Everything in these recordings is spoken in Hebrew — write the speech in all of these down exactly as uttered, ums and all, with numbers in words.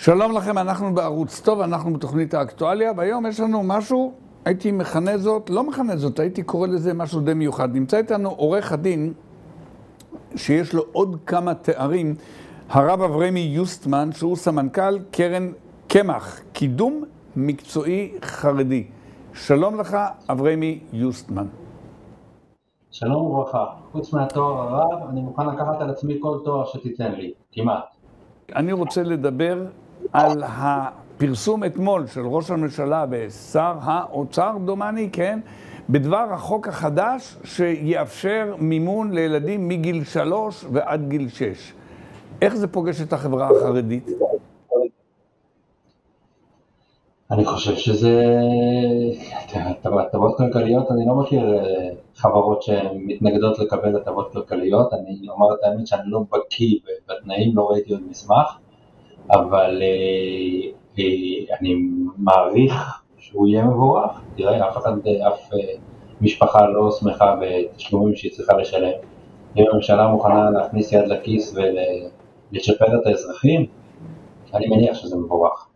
שלום לכם, אנחנו בערוץ טוב, אנחנו בתוכנית האקטואליה, והיום יש לנו משהו, הייתי מכנה זאת, לא מכנה זאת, הייתי קורא לזה משהו די מיוחד. נמצא איתנו עורך הדין, שיש לו עוד כמה תארים, הרב אברמי יוסטמן, שהוא סמנכ"ל קרן קמח, קידום מקצועי חרדי. שלום לך, אברמי יוסטמן. שלום וברכה. חוץ מהתואר הרב, אני מוכן לקחת על עצמי כל תואר שתיתן לי, כמעט. אני רוצה לדבר על הפרסום אתמול של ראש הממשלה ושר האוצר, דומני, כן, בדבר החוק החדש שיאפשר מימון לילדים מגיל שלוש ועד גיל שש. איך זה פוגש את החברה החרדית? אני חושב שזה הטבות כלכליות. אני לא מכיר חברות שמתנגדות לקבל הטבות כלכליות. אני אומר את האמת שאני לא בקיא בתנאים, לא ראיתי עוד מסמך, אבל אני מעריך שהוא יהיה מבורך. תראה, אף אחד, אף משפחה לא שמחה בתשלומים שהיא צריכה לשלם. אם הממשלה מוכנה להכניס יד לכיס ולשפר את האזרחים, אני מניח שזה מבורך.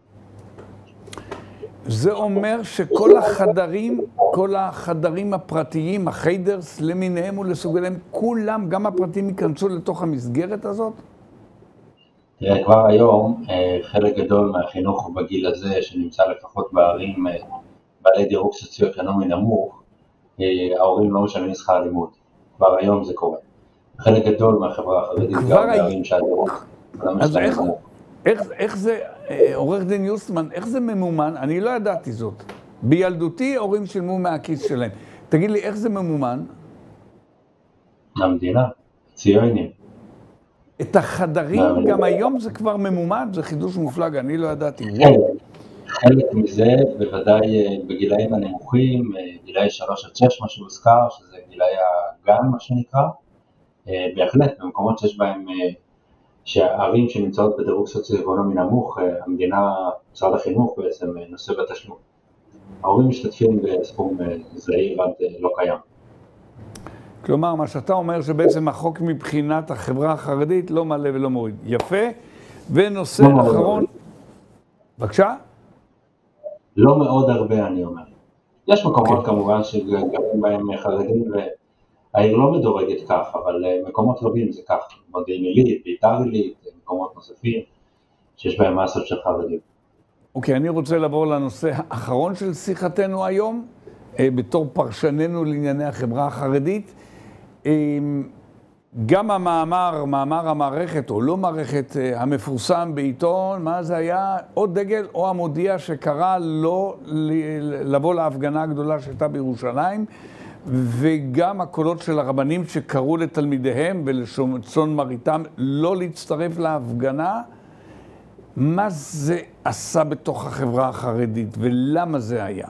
זה אומר שכל החדרים, כל החדרים הפרטיים, החיידרס למיניהם ולסוגיהם, כולם, גם הפרטיים, ייכנסו לתוך המסגרת הזאת? תראה, כבר היום חלק גדול מהחינוך בגיל הזה, שנמצא לפחות בערים בעלי דירוג סוציו-אקונומי נמוך, ההורים לא משלמים שכר לימוד. כבר היום זה קורה. חלק גדול מהחברה החרדית גם בערים שהדירוג לא משלמים נמוך. איך, איך זה, עורך דין יוסטמן, איך זה ממומן? אני לא ידעתי זאת. בילדותי הורים שילמו מהכיס שלהם. תגיד לי, איך זה ממומן? המדינה, ציונים. את החדרים, גם היום זה כבר ממומן, זה חידוש מופלג, אני לא ידעתי. חלק מזה, בוודאי בגילאים הנמוכים, גילאי שלוש עד שש, מה שהוזכר, שזה גילאי הגן, מה שנקרא, בהחלט, במקומות שיש בהם, שהערים שנמצאות בדירוג סוציו-אקונומי נמוך, המדינה, משרד החינוך בעצם נושא בתשלום. ההורים משתתפים בסכום זעיר עד לא קיים. כלומר, מה שאתה אומר שבעצם החוק מבחינת החברה החרדית לא מלא ולא מוריד. יפה. ונושא לא אחרון. בבקשה? לא מאוד הרבה, אני אומר. יש מקומות כמובן שגרים בהם חרדים והעיר לא מדורגת כך, אבל מקומות רבים זה כך. מודיעין עילית, ביתר עילית, מקומות נוספים שיש בהם מסות של חרדים. אוקיי, אני רוצה לעבור לנושא האחרון של שיחתנו היום, בתור פרשננו לענייני החברה החרדית. גם המאמר, מאמר המערכת או לא מערכת המפורסם בעיתון, מה זה היה? או דגל או המודיע שקרא לא לבוא להפגנה הגדולה שהייתה בירושלים, וגם הקולות של הרבנים שקראו לתלמידיהם ולצאן מרעיתם לא להצטרף להפגנה. מה זה עשה בתוך החברה החרדית ולמה זה היה?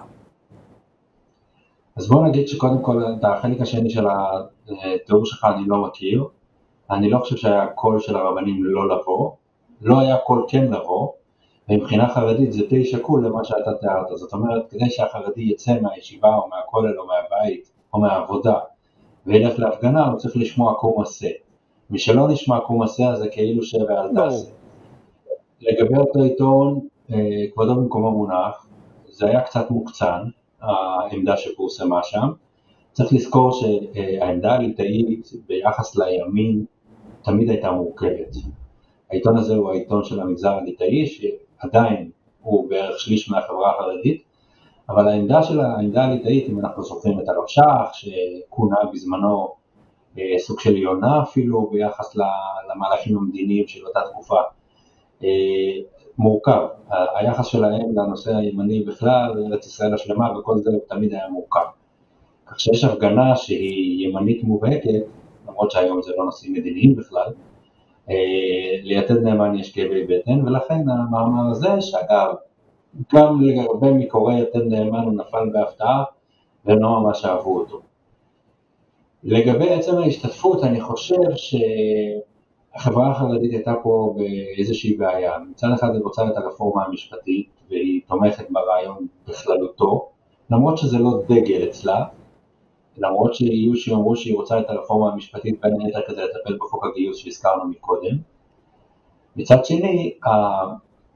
אז בואו נגיד שקודם כל, את החלק השני של התיאור שלך אני לא מכיר. אני לא חושב שהיה קול של הרבנים לא לבוא, לא היה קול כן לבוא, ומבחינה חרדית זה די שקול למה שאתה תיארת. זאת אומרת, כדי שהחרדי יצא מהישיבה או מהכולל או מהבית או מהעבודה וילך להפגנה, הוא צריך לשמוע קום עשה. מי שלא נשמע קום עשה, זה כאילו שב אל תעשה. לגבי אותו עיתון, כבודו במקומו מונח, זה היה קצת מוקצן, העמדה שפורסמה שם. צריך לזכור שהעמדה הליטאית ביחס לימין תמיד הייתה מורכבת. העיתון הזה הוא העיתון של המגזר הליטאי, שעדיין הוא בערך שליש מהחברה החרדית, אבל העמדה של העמדה הליטאית, אם אנחנו זוכרים את הרב שך, שכונה בזמנו סוג של יונה אפילו ביחס למהלכים המדיניים של אותה תקופה, מורכב. היחס שלהם לנושא הימני בכלל, ארץ ישראל השלמה וכל זה תמיד היה מורכב. כך שיש הפגנה שהיא ימנית מובהקת, למרות שהיום זה לא נושאים מדיניים בכלל, ליתד נאמן יש כאבי בטן, ולכן המאמר הזה, שאגב, גם לגבי מקורי יתד נאמן הוא נפל בהפתעה, ולא ממש אהבו אותו. לגבי עצם ההשתתפות, אני חושב שהחברה החרדית הייתה פה באיזושהי בעיה. מצד אחד היא רוצה את הרפורמה המשפטית, והיא תומכת ברעיון בכללותו, למרות שזה לא דגל אצלה, למרות שיהיו שאומרו שהיא רוצה את הרפורמה המשפטית בין היתר כדי לטפל בחוק הגיוס שהזכרנו מקודם. מצד שני,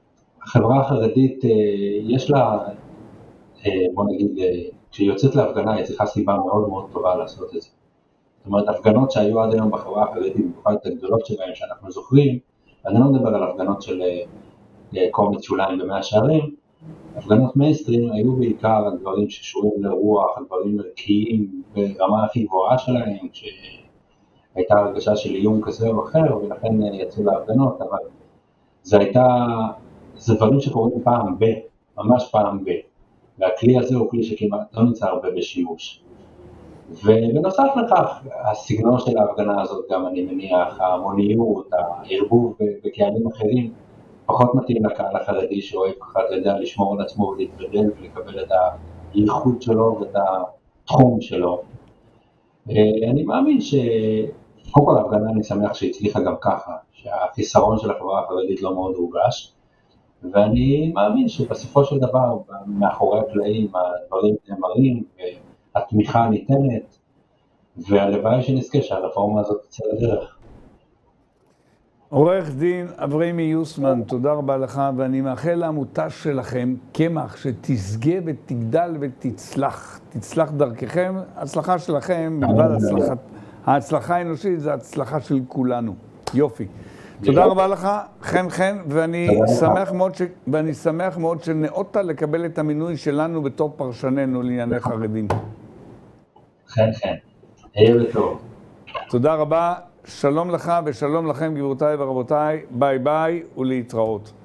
החברה החרדית, יש לה, בוא נגיד, כשהיא יוצאת להפגנה, היא צריכה סיבה מאוד מאוד טובה לעשות את זה. זאת אומרת, הפגנות שהיו עד היום בחברה החרדית, במיוחד את הגדולות שבהן שאנחנו זוכרים, אני לא מדבר על הפגנות של קומץ שוליים במאה שערים, הפגנות מיינסטרים היו בעיקר על דברים שקשורים לרוח, על דברים ערכיים ברמה הכי גבוהה שלהם, שהייתה הרגשה של איום כזה או אחר, ולכן יצאו להפגנות, אבל זה הייתה, זה דברים שקורים פעם ב, ממש פעם ב, והכלי הזה הוא כלי שכמעט לא נמצא הרבה בשימוש. ובנוסף לכך, הסגנון של ההפגנה הזאת גם אני מניח, ההמוניות, הערבוב בקהלים אחרים, פחות מתאים לקהל החרדי שאוהב ככה, אתה יודע, לשמור על עצמו ולהתבדל ולקבל את הייחוד שלו ואת התחום שלו. אני מאמין ש... קודם כל ההפגנה אני שמח שהצליחה גם ככה, שהחיסרון של החברה החרדית לא מאוד הורגש, ואני מאמין שבסופו של דבר, מאחורי הקלעים, הדברים נאמרים והתמיכה ניתנת, והלוואי שנזכה שהרפורמה הזאת תצא לדרך. עורך דין אברהמי יוסמן, תודה רבה לך, ואני מאחל לעמותה שלכם, קמח, שתשגה ותגדל ותצלח, תצלח דרככם. הצלחה שלכם, מלבד הצלחת, ההצלחה האנושית זה הצלחה של כולנו. יופי. תודה רבה לך, חן חן, ואני שמח מאוד ש... ואני שמח מאוד שנאות לקבל את המינוי שלנו בתור פרשננו לענייני חרדים. חן חן, ערב טוב. תודה רבה. שלום לך ושלום לכם, גבירותיי ורבותיי, ביי ביי ולהתראות.